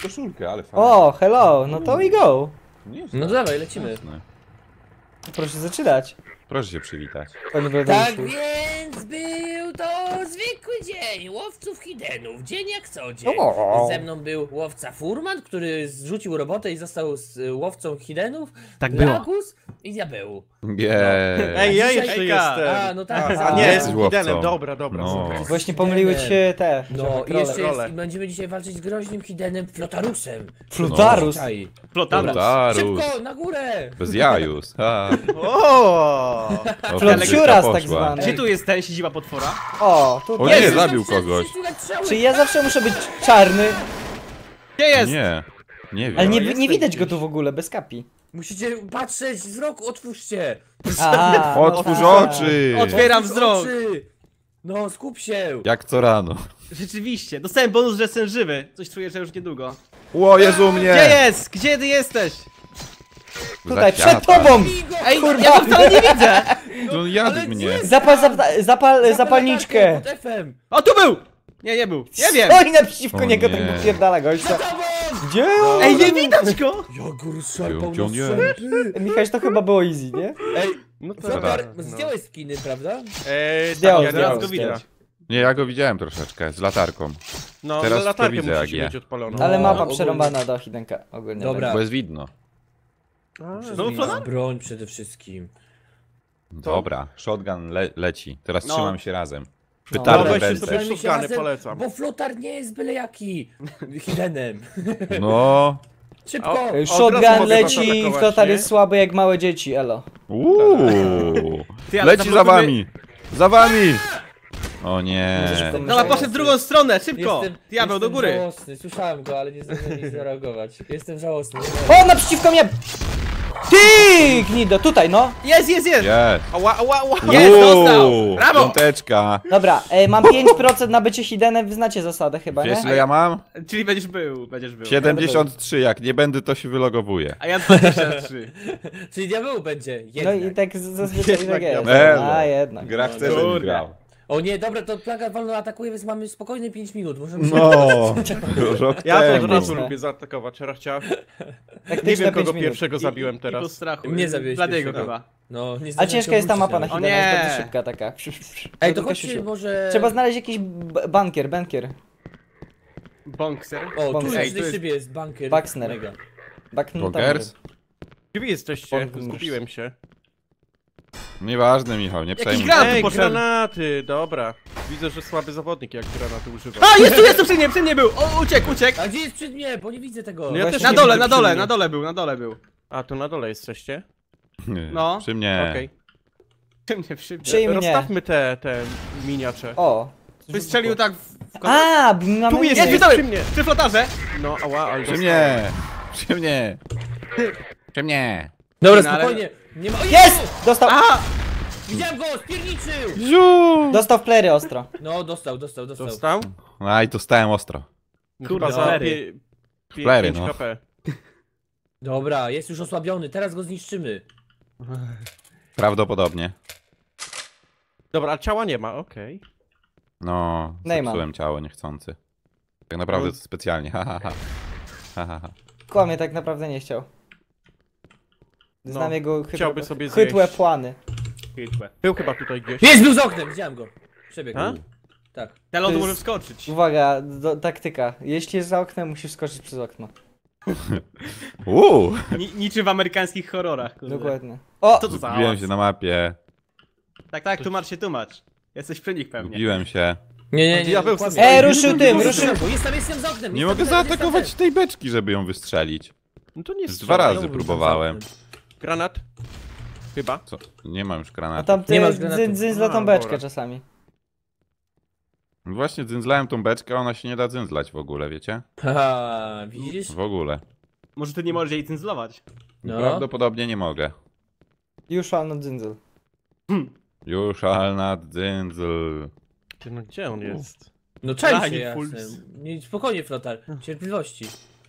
koszulkę, ale fajnie. O, hello, no to we go. No dawaj, lecimy. Jasne. Proszę zaczynać. Proszę się przywitać. Panie Tak Wladimierzu. więc był to zwykły dzień łowców hidenów, dzień jak co dzień. O. Ze mną był łowca Furman, który zrzucił robotę i został łowcą hidenów. Tak było. Lakus i diabeł. Nie. Ej, ja Dzisiaj- jeszcze Ejka. jestem. A, no tak. A nie, Jesteś jest łowcą. Hidenem, dobra, dobra. No. super. Właśnie pomyliły ci się te. No i role. jeszcze jest, role. i będziemy dzisiaj walczyć z groźnym hidenem Flotarusem. Flotarus. Czai. Plotarus. Flotarus. Szybko, na górę! Bez jajus. Ha. O! O, Flotciuras fizyczka tak poszła. zwany. Gdzie tu jest ten siedziba potwora? O, tu O nie, zabił kogoś. Czy ja zawsze muszę być czarny? Gdzie jest? Nie. Nie wiem. Ale nie, jestem nie widać gdzieś. go tu w ogóle, bez kapi. Musicie patrzeć wzrok, otwórzcie! A, Otwórz no tak. oczy! Otwieram Otwórz wzrok. oczy. No, skup się! Jak co rano. Rzeczywiście, dostałem bonus, że jestem żywy. Coś czuję, że już niedługo. Ło, Jezu mnie! Gdzie jest? Gdzie ty jesteś? Tutaj, Za kwiata. przed tobą! Ej, Kurwa. ja go wcale nie widzę! On jadł mnie. Zapal zapalniczkę! Pod FM. O, tu był! Nie, nie był. Nie wiem. Stoi naprzeciwko O niego, nie. tak wypierdala gościa. Tobą! Gdzie? Ej, nie widać go! Jak go rozszarpał Gdzie on na jest? strzępy. Michał, to chyba było easy, nie? Ej, No to Flotar, no. zdjąłeś skiny, prawda? Zdjął, ja zdjął, teraz go zdjął. widać. Nie, ja go widziałem troszeczkę, z latarką. No, Teraz na latarkę to widzę, musicie jak mieć je. odpaloną. Ale No, mapa ogólnie. przerąbana do Hidenka ogólnie. Dobra. Bo jest widno. No, Zmienić Flotar? broń przede wszystkim. Dobra, shotgun leci. Teraz No. trzymam się razem. No, Petardę weźcie będę. sobie Trzymajmy się shotguny, razem, polecam. Bo Flotar nie jest byle jaki hidenem. No. Szybko! O, od razu Shotgun mogę leci, was atakować, Flotar nie? jest słaby jak małe dzieci, elo. Uuu. Ty, ale Leci za naprawdę wami! Za wami! O nie. Dobra, poszedł w drugą stronę, szybko! Diabeł, do jestem góry! żałosny, słyszałem go, ale nie zdążyłem nic zareagować. Jestem żałosny. O, naprzeciwko mnie! Ty, gnido, tutaj no! Jest, jest, jest! Jest. Ała, ała, ała! Jest, dostał! Brawo! Piąteczka. Dobra, mam 5% na bycie Hidenem, znacie zasadę chyba, Wiesz nie? ile ja mam? Czyli będziesz był, będziesz był. 73, jak nie będę to się wylogowuję. A ja 23. Czyli diabeł będzie, No jednak. i tak zazwyczaj tak jest. Elo. A jednak. Gra chce, Kurde. żebym grał. O nie, dobra, to plaga wolno atakuje, więc mamy spokojne 5 minut. Możemy się... No. Rok Ja to od temu. razu Taktyczne. lubię zaatakować, Rachcia. Taktyczne Nie wiem, 5 kogo minut. pierwszego zabiłem I po teraz. strachu. Mnie zabiłeś Bladiego pierwszego. chyba. No, nie A zdążyłem ciężka się jest ta obrócić mapa na nawet. Hidena, jest nie. bardzo szybka taka. Ej, to Tylko chodźcie siusiu. może... Trzeba znaleźć jakiś bunkier. Bonkser. O, tu Bonkser. jest na szybie jest bunker. Baxner. Mega. Bonkers? Gdzie wy jesteście? Bonkers. Zgubiłem się. Nieważne, Michał, nie Jakiś przejmuj. granat tu Ej, poszedł. granaty, dobra. Widzę, że słaby zawodnik jak granaty używa. A, jest tu przy mnie był! O, uciekł, uciekł! A gdzie jest przed mnie? Bo nie widzę tego. No ja też Na nie dole, widzę na przy dole, mnie. na dole był, na dole był. A, tu na dole jesteście? No. Przy mnie. Okej. Przy mnie. Przy mnie. Rozstawmy te miniacze. O. Wystrzelił tak w... A, mamy Tu jest, Jest, przy widzowie! mnie. Przy flotarze! No, ała, ale Przy dostałem. mnie. Przy mnie. Przy mnie. Dobra, No, ale- spokojnie. Nie ma... O, Jest! Dostał! A! Widziałem go, spierniczył! Ziu. Dostał w plery ostro. No, dostał. Dostał? A i to stałem ostro. Kurde, Chyba za flery. Flery, 5 no. HP. Dobra, jest już osłabiony, teraz go zniszczymy. Prawdopodobnie. Dobra, a ciała nie ma, okej. No, Nie ma. zepsułem ciało niechcący. Tak naprawdę No. to specjalnie, ha ha ha. Ha, ha, ha. Kłamie, tak naprawdę nie chciał. Znam No, jego chciałby sobie chytłe zjeść. plany. Był chyba tutaj gdzieś. Jest, był z oknem, widziałem go. Przebiegł. A? Tak. Ten ląd To może jest- wskoczyć. Uwaga, taktyka. Jeśli jest za oknem, musisz skoczyć przez okno. Niczym w amerykańskich horrorach, kurde. Dokładnie. O! Co to za Zgubiłem hałas? się na mapie. Tak, tak, tłumacz. Jesteś przy nich pewnie. Zgubiłem się. Nie, Diabeł kłamie. sobie- Ruszył tym, ruszył. Bo jestem za oknem. Nie mogę zaatakować tej beczki, żeby ją wystrzelić. No to nie Już jest 2 strzał. razy próbowałem. Granat? Chyba. Co? Nie mam już A granatu. tam Nie ty masz granatu. dzyndzla tą A, beczkę dobra. czasami. Właśnie dzyndzlałem tą beczkę, a ona się nie da dzyndzlać w ogóle, wiecie? Haha, widzisz? W ogóle. Może ty nie możesz jej cynzlować. No. Prawdopodobnie nie mogę. Już no dzyndzl. You shall not dzyndzl. Ty, no gdzie on jest? No czaj się, Daj, jasne. puls. Nie, spokojnie, Flotar. Cierpliwości.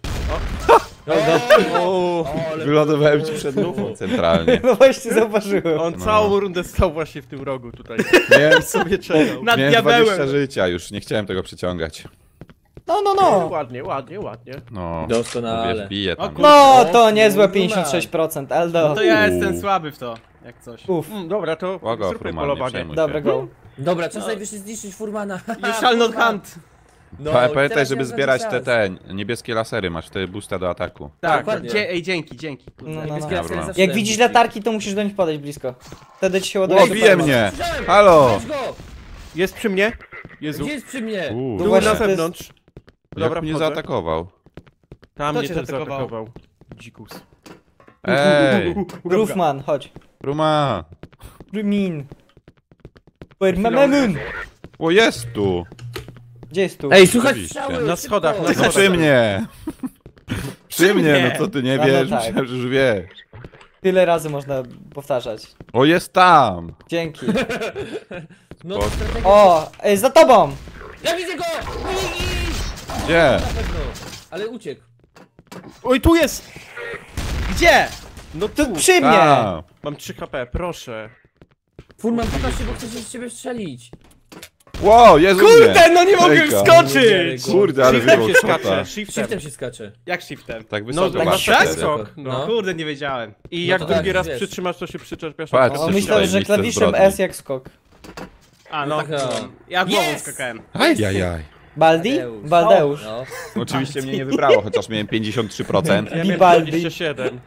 Ale... Wylądowałem ci przed lufą centralnie. No właśnie zauważyłem. On No. całą rundę stał właśnie w tym rogu tutaj. Miałem, Sobie czekał. Nad miałem 20 diabełem. życia, już nie chciałem tego przyciągać. No. Ładnie, ładnie, ładnie. No, Doskonale. wiesz, bije tam. No, to O, niezłe kurwa. 56%, Eldo. No to ja jestem słaby w to, jak coś. Uff, Dobra, to Łago, zróbmy Fruman, nie polowanie. przejmuj dobra, się. go. Dobra, czas najwyższy zniszczyć furmana. You shall not hunt. No, Pamiętaj, teraz żeby ja zbierać żaden te czas. niebieskie lasery, masz wtedy boosta do ataku. Tak, Dokładnie. ej, dzięki. No. Niebieskie Dobra. lasery zawsze Jak dają widzisz buty. latarki, to musisz do nich podejść blisko. Wtedy ci się ładuje O, bije supermoc. mnie! Widziałem! Halo! Weź go! Jest przy mnie? Jezu. Gdzie jest przy mnie? Uuu, No właśnie, na to jest- zewnątrz. Dobra, Dobra, mnie wchodzę. zaatakował. Tam Kto mnie cię też zaatakował? zaatakował. Dzikus. Ej! Roofman, chodź. Ruma! Rumin. Mamun. O, jest tu! Gdzie jest tu? Ej, słuchaj Oczywiście. strzały! Na szybko! schodach, na No schodach. przy mnie! Przy mnie, no co ty nie No, wiesz? tak. Myślałem, że już wiesz. Tyle razy można powtarzać. O, jest tam! Dzięki. No, O. strategia... O, za tobą! Ja widzę go! Gdzie? Na pewno. Ale uciekł. Oj, tu jest! Gdzie? No To tu. przy mnie! Tam! Mam 3 HP, proszę. Furman, pokaż się, bo chcę się z ciebie strzelić. Wow, jest u mnie. Kurde, no nie mogę Hejka. wskoczyć! Kurde, ale Shiftem wybrał się szota. skacze, shiftem. Shiftem się skacze. Jak shiftem? Tak No, wysoko tak masz tak? wtedy. Skok, no. No. Kurde, nie wiedziałem. I No jak to drugi tak, raz wiesz. przytrzymasz, to się przyczepiasz. Patrz, O, Coś myślę, tutaj, że miejsce klawiszem zbrodni. S jak skok. A no, Tak, no. ja głową Yes! skakałem. Ajajaj. Baldi? Tadeusz. Baldeusz. No. Oczywiście mnie nie wybrało, chociaż miałem 53%. Ja miałem Vivaldi. 27.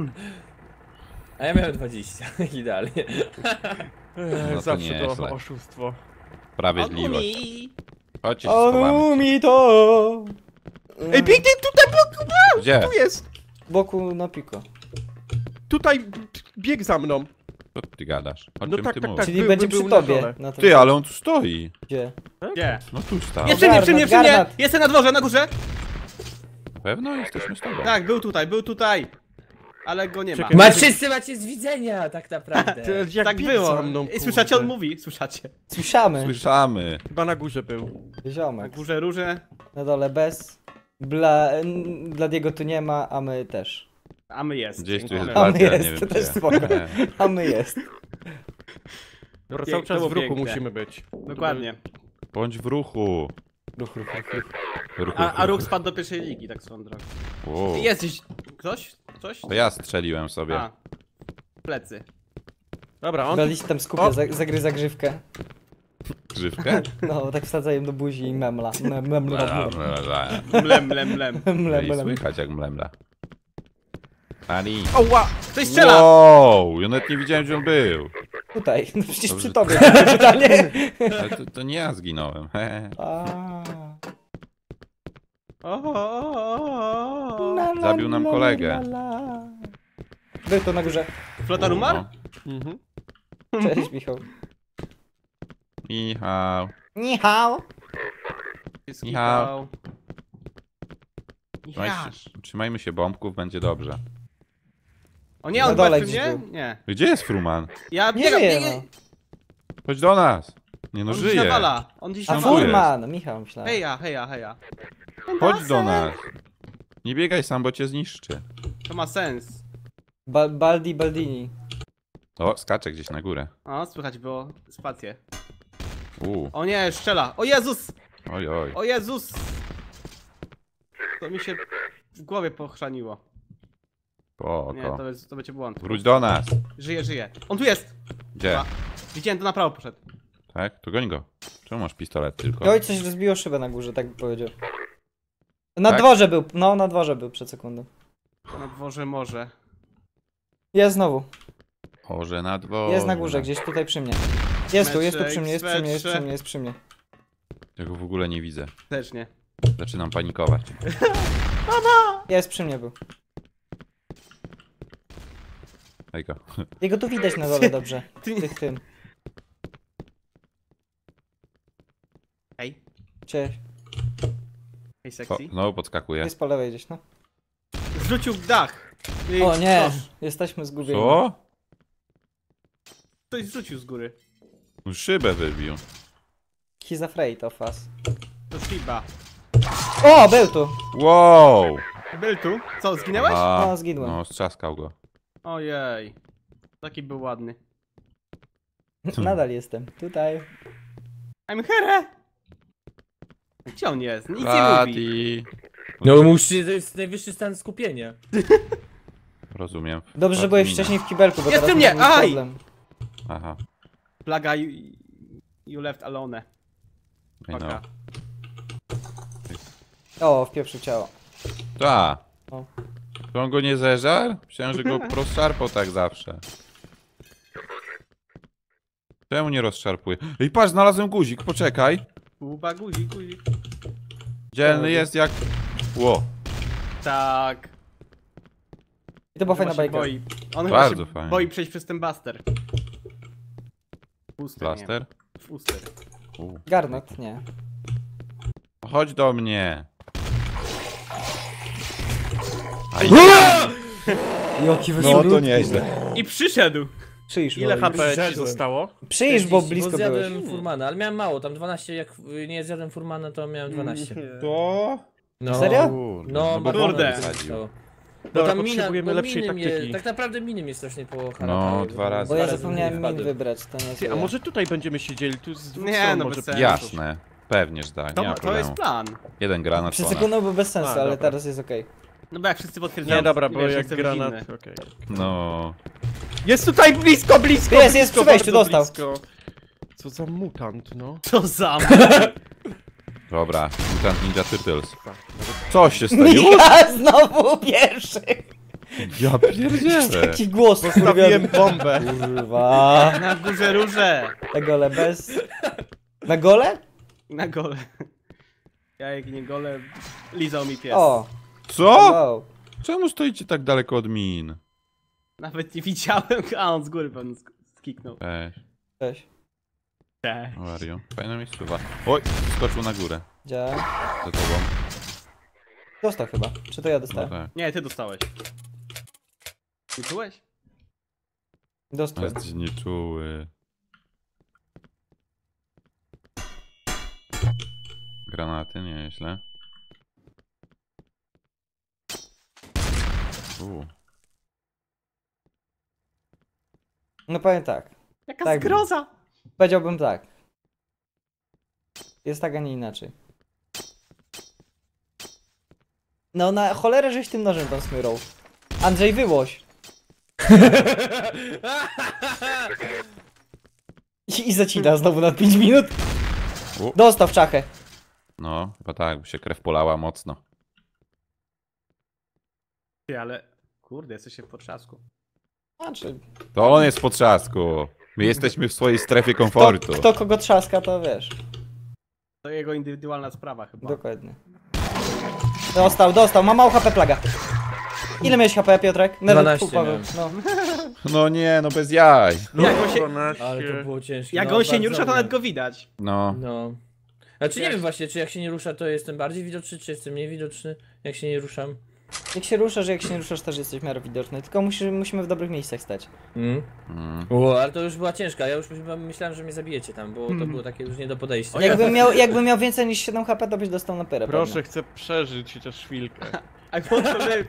A ja miałem 20. Idealnie. No to Zawsze to nieźle. oszustwo. Sprawiedliwość. Chodźcie się On schowamy. umie to! Ej, biegnie tutaj, Gdzie? tu jest! Boku na piko. Tutaj bieg za mną. Co ty gadasz? O No czym tak, ty tak, mówisz? tak. Czyli będzie był przy na tobie. dole. Na tym- Ty, ale on tu stoi. Gdzie? Gdzie? No tu stał. Nie przy mnie, przy mnie, przy mnie! Garnat. Jestem na dworze, na górze! Pewno jesteśmy z tobą. Tak, był tutaj. Ale go nie ma. Czekaj. Wszyscy macie z widzenia, tak naprawdę. Jak Tak bieg było. za mną, I słyszacie, on kurde. mówi, słyszacie. Słyszamy. Słyszamy. Chyba na górze był. Na Ziomek. górze róże, Na dole bez. Bladiego tu nie ma, a my też. a my jest. Gdzieś tu jest Dziękujemy. A my Bladia, jest, nie wiem to też gdzie. spoko. Nie. A my jest. Dobra, Piękne, cały czas było w ruchu piękne. musimy być. Dokładnie. Bądź w ruchu. Ruch. Ruchu, A Róg spadł do pierwszej ligi, tak swoją drogą. Wow. Jest gdzieś... Ktoś? Coś? To ja strzeliłem sobie. A. Plecy. Dobra, on Bladi się tam skupia, O! zagryza grzywkę. Grzywkę? No, tak wsadzają do buzi i memla. I słychać jak mlemla. Ali. Oła! Ktoś strzela! Wow, ja nawet nie widziałem, gdzie on był. Tutaj, no przecież Dobrze. przy tobie. Pytanie. Ale to nie ja zginąłem. Zabił nam kolegę. Był to na górze. Flotar umarł? No. Mhm. Cześć, Michał. Michał. Michał. Michał. Michał. Trzymajmy się bombków, będzie dobrze. O nie, Na on dole patrzy gdzieś mnie? był. Nie. Gdzie jest Fruman? Ja Nie biegam, żyje, biegam. no. Chodź do nas. Nie no, On gdzieś żyje. nawala. On gdzieś A On tu nawala. jest. Furman, Michał myślałem. Heja. Chodź do nas. Nie biegaj sam, bo cię zniszczy. To ma sens. Baldini. O, skacze gdzieś na górę. O, słychać było spację. U, O nie, strzela. O Jezus! oj, oj. O Jezus! To mi się w głowie pochrzaniło. Nie, Spoko. to będzie błąd. Wróć do nas. Żyje. On tu jest! Gdzie? Chyba. Widziałem, to na prawo poszedł. Tak? To goń go. Czemu masz pistolet tylko? Oj, coś rozbiło szybę na górze, tak by powiedział. Na Tak? dworze był, no na dworze był przed sekundą. Na dworze może. Jest znowu, Może na dworze. jest na górze, gdzieś tutaj przy mnie. Jest tu Metrze, przy mnie, jest przy mnie, jest metrze. przy mnie, jest przy mnie. Ja go w ogóle nie widzę. Też nie. Zaczynam panikować. Jest przy mnie był. Daj go. Jego tu widać na dole dobrze. Ty nie... Tym. Hej. Cześć. Hej, Co? sekcji. Znowu podskakuje. Jest po lewej gdzieś, no. Zrzucił dach. O nie, Ktoś- jesteśmy zgubieni. Co? Ktoś zrzucił z góry. Szybę wybił. He's afraid of us. To Shiba. O, był tu! Wow! Był tu. Co, zginęłeś? A, No, zginąłem. no, strzaskał go. Ojej. Taki był ładny. Nadal jestem. Tutaj. I'm here! Gdzie on jest? Nic nie mówi. Buddy. No musi, to jest najwyższy stan skupienia. Rozumiem. Dobrze, że byłeś wcześniej w kibelku, bo Jest teraz mnie, mamy aj! problem. Aha. Plaga, you left alone. I know. Paka. O, w pieprzu ciało. Ta. O. To on go nie zeżar? Myślałem, że go rozszarpał tak zawsze. Czemu nie rozszarpuje? Ej, patrz, znalazłem guzik, poczekaj. Kuba, guzik. Dzielny jest jak... Ło, I Tak. to była fajna Chyba się bajka. boi. On Bardzo chyba się fajnie. boi przejść przez ten buster. Puster, plaster? nie. Puster. Garnet, nie. Chodź do mnie. Aj, Joki no to nieźle. I przyszedł. Przyjść, Ile bo... HP ci Przyszedłem. zostało? Przyjść, bo 40, blisko bo byłeś. zjadłem furmana, ale miałem mało, tam 12, jak nie zjadłem furmana, to miałem 12. To... No. Serio? Kurde, No, bo kurde. bombę wysadził. Dobra, potrzebujemy lepszej miny mnie, taktyki. tak naprawdę miny mnie strasznie poharatały. No, 2 razy. Bo ja Dwa zapomniałem min wpadłem. wybrać, to nie Ty, a może tutaj będziemy siedzieli? Tu z dwóch Nie, stron no może bez sensu. Jasne. Pewnie, że tak, nie ma To jest problemu. plan. Jeden granat Przez ponad. sekundę był bez sensu, A, ale dobra. teraz jest okej. No bo jak wszyscy potwierdzają, Nie, dobra, to bo wiesz, jak jestem granat... zimny. Okej. No. Jest tutaj blisko! Jest blisko, przy wejściu, bardzo dostał. blisko. Co za mutant, no. Co za Dobra, Mutant Ninja Turtles. Co się stało? Michał znowu pierwszy! Ja pierdzielę. Taki głos, Postawiłem bombę. Kurwa. Na górze róże. Na gole bez... Na gole? Na gole. Ja jak nie gole, lizał mi pies. O! Co? Wow. Czemu stoicie tak daleko od min? Nawet nie widziałem, a on z góry pewnie skiknął. Cześć, Cześć. Cześć. how are you? Fajna miejscowa. Oj, skoczył na górę. Działa. Za tobą. Dostał chyba. Czy to ja No dostałem? tak. Nie, ty dostałeś. Nie czułeś? Dostałem. Jesteś nieczuły. Granaty, nieźle. No powiem tak. Jaka Tak. zgroza! Powiedziałbym tak. Jest tak, a nie inaczej. No na cholerę żeś tym nożem tam smyrał. Andrzej, wyłoś. I zacina znowu na 5 minut. U. Dostał w czachę. No, chyba tak, bo się krew polała mocno. Ty, ale... Kurde, jesteś w potrzasku. Znaczy, To on jest po trzasku. My jesteśmy w swojej strefie komfortu. kto kogo trzaska, to wiesz. To jego indywidualna sprawa chyba. Dokładnie. Dostał, ma mało HP plaga. Ile miałeś HP, Piotrek? 12 Paweł, miałem. no. No nie, no bez jaj. Jak on się, 12. Ale to było ciężkie. jak no, on się nie bardzo rusza, to mnie. nawet go widać. No. No. Znaczy nie Jak- wiem właśnie, czy jak się nie rusza, to jestem bardziej widoczny, czy jestem mniej widoczny, jak się nie ruszam. Jak się ruszasz, też jesteś w miarę widoczny. Tylko musimy w dobrych miejscach stać. Mm. Ale to już była ciężka, ja już myślałem, że mnie zabijecie tam, bo to było takie już nie do podejścia. Jakbym miał więcej niż 7 HP, to byś dostał na pyrę. Proszę, pewnie. chcę przeżyć chociaż chwilkę. A po że...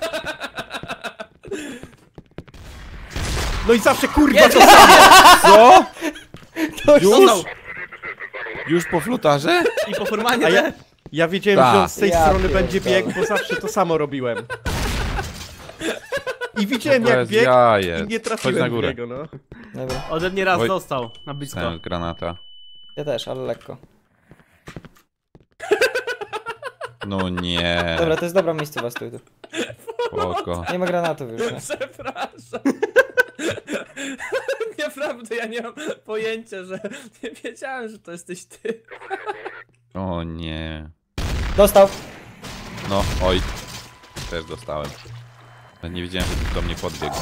No i zawsze kurwa to Co? To Już? Dostał! Już po flotarze? I po formanie A ja wiedziałem, Ta. że on z tej Ja strony będzie pierdolę. biegł, bo zawsze to samo robiłem. I widziałem To jak jest biegł jaje. i nie Chodź na trafiłem w górę. niego, no. Dobra, Ode mnie raz Oj. dostał, na blisko. Dostałem granata. ja też, ale lekko. No nie. Dobra, to jest dobra miejscowa, stój tu. Spoko. Nie ma granatów już, nie? Przepraszam. Naprawdę, ja nie mam pojęcia, że nie wiedziałem, że to jesteś ty. O nie. Dostał. No, oj. Też dostałem. Ale nie wiedziałem, że ty do mnie podbiegł.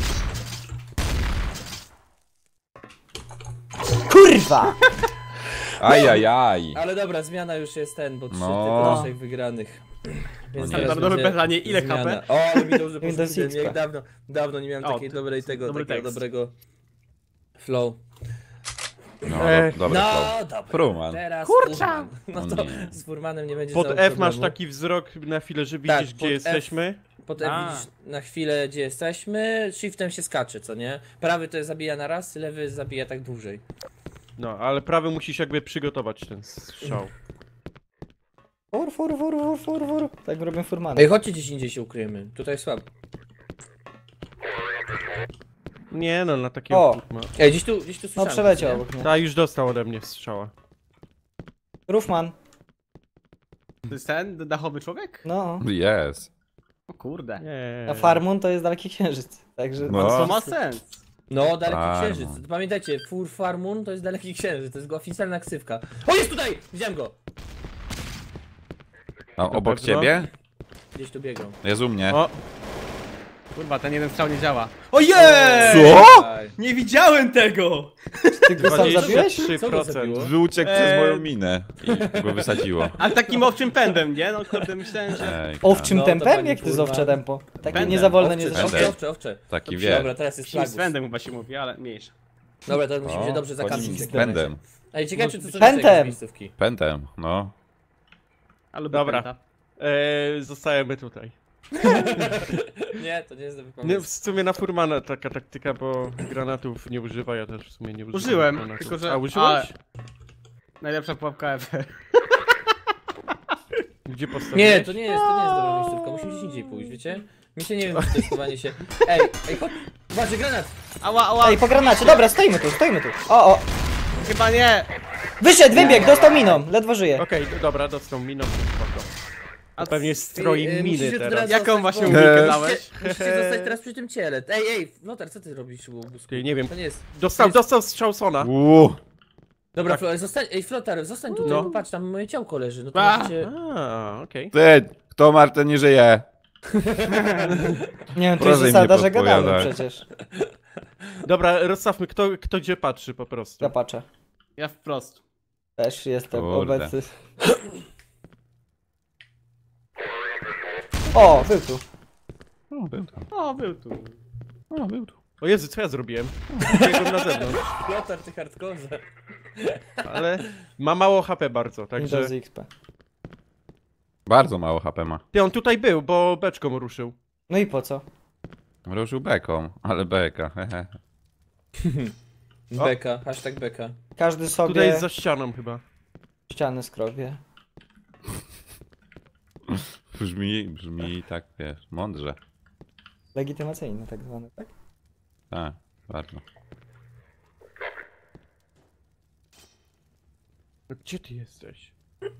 Kurwa! Ajajaj. Ale dobra, zmiana już jest ten, bo 3 No. tylko naszych wygranych. Więc nie. teraz Standardowe będzie pytanie, ile zmiana. HP? O, ale mi dobrze Windows poszło, XP. jak dawno nie miałem O, takiej dobrej tego, dobry takiego tekst. dobrego flow. No, Ech. dobra. No, flow. dobra. Furman. Teraz Kurczę! Furman. No O to nie. z Furmanem nie będzie Pod żadnego F masz problemu. taki wzrok na chwilę, że Tak, widzisz pod gdzie F. jesteśmy. Potem A. widzisz na chwilę, gdzie jesteśmy, shiftem się skacze, co nie? Prawy to zabija na raz, lewy zabija tak dłużej. No, ale prawy musisz jakby przygotować ten strzał. Fur. Tak robię furmana. Ej, chodźcie gdzieś indziej się ukryjemy. Tutaj jest słabo. Nie no, na takiego... O! Ej, gdzieś tu No słyszałem. przeleciał nie? obok mnie. Ta już dostał ode mnie strzała. Roofman. To jest ten dachowy człowiek? No. Jest. O kurde. Nie. A Farmun to jest Daleki Księżyc. Także... No. To ma sens. No, Daleki Farmun. Księżyc. Pamiętajcie, Fur Farmun to jest Daleki Księżyc, to jest oficjalna ksywka. O, jest tutaj! Widziałem go! A obok pewno? ciebie? Gdzieś tu biegał. Jest u mnie. O, Kurwa, ten jeden strzał nie działa. Ojej! Co? Aj. Nie widziałem tego! Ty go sam zabiłeś? Co go zabiło? 23%. Uciekł przez moją minę i go wysadziło. Ale takim owczym pędem, nie? No kurde, myślałem, że... Ej, Owczym No, to tempem? pani Jak to jest Furman. owcze tempo? Takie Pędem. niezawolne, nie Owcze, zresztą. Owcze. owcze. taki Dobrze, wie. Dobra, teraz jest Jakimś plagus. swędem chyba się mówi, ale mniejsza. Dobra, teraz musimy się dobrze chodzi zakapić. z pędem. Ej, ciekawe czy to są Pędem. jeszcze jakieś miejscówki. Pędem, no. Ale Dobra. pęta. Zostajemy tutaj. Nie, to nie jest dobry Nie, pomysł. w sumie na Furmana taka taktyka, bo granatów nie używa, ja też w sumie nie używam. Użyłem, granatów. tylko że... A użyłeś? Najlepsza pułapka ever. Gdzie postawiłeś? Nie, to nie jest dobra miejscówka, musimy gdzieś indziej pójść, wiecie? Mi się nie wiem, czy testowanie się... Ej, chodź! Uważaj, granat! Ała! Ej, po granacie, dobra, stoimy tu. O! Chyba nie! Wyszedł, wybiegł, dostał miną, ledwo żyje. Okej, dobra, dostał miną, to spoko. A To pewnie stroi musisz miny się teraz. teraz Jaką zostać właśnie po- umiejkę dałeś? Musicie zostać teraz przy tym ciele. Ej, Flotar, co ty robisz u obózku? Ty, nie wiem. To nie jest... Dostał strzał Sona. Dobra, Tak. zostań, Flotar, zostań tutaj, No. bo patrz, tam moje ciałko leży, no to A. możecie... A, okej. Ty, kto Marta nie żyje? Nie wiem, to Proszę jest im zasada, nie że gadamy podpowiadać. przecież. Dobra, rozstawmy, kto gdzie patrzy po prostu. Ja patrzę. Ja wprost. Też jestem Kurde. obecny. O, był tu. O, był tam. O, był tu. O, był tu. O Jezu, co ja zrobiłem? Biegłem na zewnątrz, Flotar, ty hardkorze. ale ma mało HP bardzo, także... Windows XP. Bardzo mało HP ma. Ty, on tutaj był, bo beczką ruszył. No i po co? Ruszył beką, ale beka, hehe. Beka, hashtag beka. Każdy sobie Tutaj jest za ścianą chyba. ściany skrobie. Brzmi tak, wiesz, mądrze. Legitymacyjne tak zwane, tak? Tak, bardzo. Gdzie ty jesteś?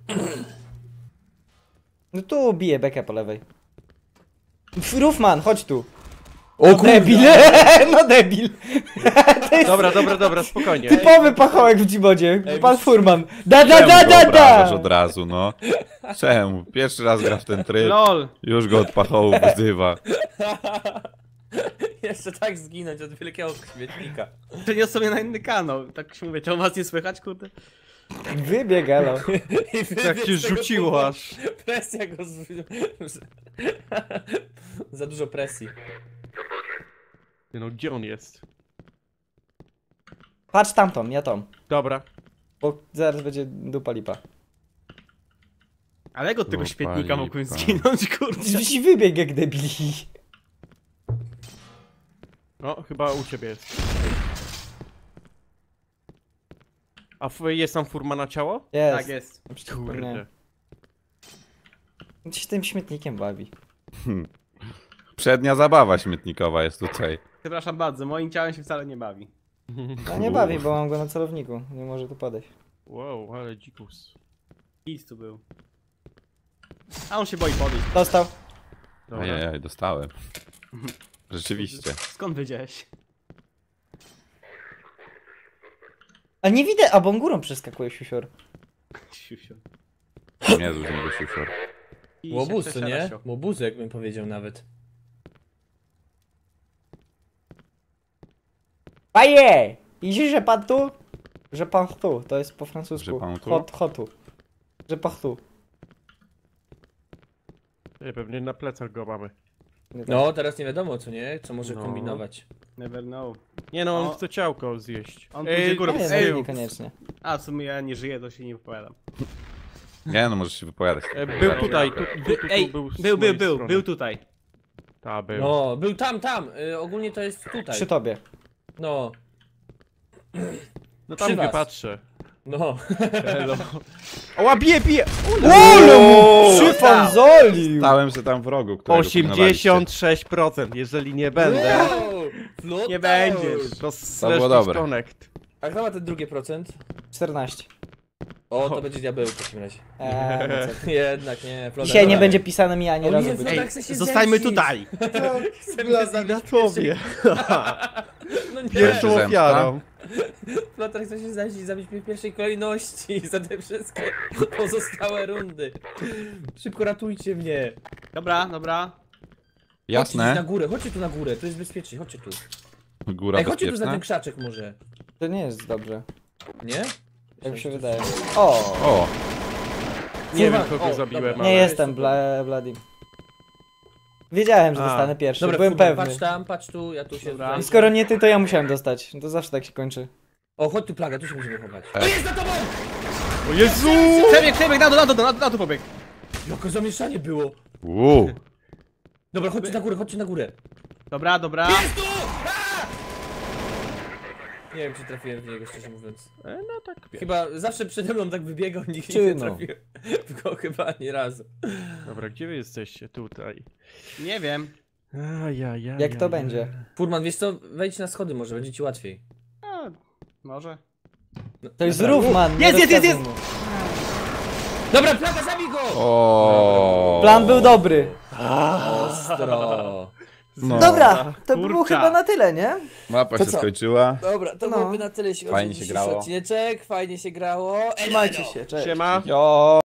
No tu bije bekę po lewej. Roofman, chodź tu. O No debil, no debil. Dobra, spokojnie. Typowy pachołek w Dzibodzie. Ej, Pan widzisz- Furman. Czemu go obrażasz od Da! razu, no? Czemu? Pierwszy raz gra w ten tryb, LOL! już go od pachołu wyzywa. Jeszcze tak zginąć od wielkiego śmietnika. Przeniosł sobie na inny kanał. Tak się mówię, czemu was nie słychać, kurde? Wybiegalo. Tak się rzuciło aż. Presja go Za dużo presji. Nie no, gdzie on jest? Patrz tamtą, ja tą. Dobra. Bo zaraz będzie dupa lipa. Ale jak od tego No, świetnika mogłem palipa. zginąć, kurde? Dziś wybieg jak debili. No, chyba u ciebie jest. A jest tam Furmana ciało? Jest. Tak jest. Kurde. Gdzieś tym śmietnikiem bawi. Przednia zabawa śmietnikowa jest tutaj. Przepraszam bardzo, moim ciałem się wcale nie bawi. No nie bawi, bo mam go na celowniku. Nie może tu podejść. Wow, ale dzikus. Nic tu był. A on się boi podejść. Dostał. Dobra. Ajajaj, dostałem. Rzeczywiście. Skąd wiedziałeś? A nie widzę, a bo on górą przeskakuje siusior. Siusio. Nie z niego siusior. I Łobuz, się co nie? przesiadasiu. Łobuzy, jakbym powiedział nawet. Paje! Idzie, że pan tu? Że pan tu, to jest po francusku. Że pan tu? Hotu. Że pan tu. Nie, pewnie na plecach go mamy. Nie tak. No, teraz nie wiadomo, co nie? Co może No. kombinować. Never know. Nie no, on O. chce ciałko zjeść. On pójdzie górą. Nie, Ej, no, niekoniecznie. A, w sumie ja nie żyję, to się nie wypowiadam. Nie no, możesz się wypowiadać. Był tutaj, Ej, był z mojej strony. był tutaj. Ta, był. No, był tam. Ogólnie to jest tutaj. Przy tobie. No, No tam przy gdzie was. patrzę. No. Elo. O, bije! Przyfonzolił! Stałem się tam w rogu, którego pilnowaliście. 86%, jeżeli nie będę, Wow, Nie będziesz. to było slash dobre. disconnect. A kto ma ten drugie procent? 14. O, to będzie diabeł w takim razie. No co? Jednak nie, Flotar. Dzisiaj nie będzie pisane mi ani O razu. nie, być. Flotar Ej, chce się zostańmy zemścić. tutaj. Chcę mnie zabić Na tobie. No nie. Pierwszą Zemsta. ofiarą. Flotar chce się zemścić, zabić mnie w pierwszej kolejności za te wszystkie pozostałe rundy. Szybko ratujcie mnie. Dobra. Chodźcie na Jasne. górę, chodźcie tu na górę, tu jest bezpiecznie, chodźcie tu. Góra Ej, chodźcie tu za bezpieczna. ten krzaczek może. To nie jest dobrze. Nie? Jak mi się wydaje. O! O, Nie wiem Kurwa, kogo o, zabiłem, dobra. ale... Nie jestem Bloody. Wiedziałem, że A. dostanę pierwszy, Dobra, byłem kurwa, pewny. patrz tam, patrz tu, ja tu się Dobra. tutaj... I skoro nie ty, to ja musiałem dostać. To zawsze tak się kończy. O, chodź tu plaga, tu się musimy chować. Ej. To jest za tobą! O Jezu! Przebieg, na to pobieg. Jakie zamieszanie było. Uuu. Dobra, chodźcie na górę. Dobra. Jest tu! A! Nie wiem, czy trafiłem w niego, szczerze mówiąc. No tak, Chyba zawsze przede mną tak wybiegał, nigdy Czy nie no? trafiłem w go chyba ani razu. Dobra, gdzie wy jesteście? Tutaj. Nie wiem. Ajajaj. Jak to będzie? Furman, wiesz co, wejdź na schody, może będzie ci łatwiej. A, może. To jest Roofman, nie Jest! rozkazuj mu. Dobra, plaga, zabij go! O. Plan był dobry. Ostro. No. Dobra, to by było Kurczę. chyba na tyle, nie? Mapa To się co? skończyła. Dobra, to No. byłoby na tyle, jeśli chodzi o Fajnie się dzisiejszy grało. odcineczek, fajnie się grało. Trzymajcie się, cześć. Siema. Jo.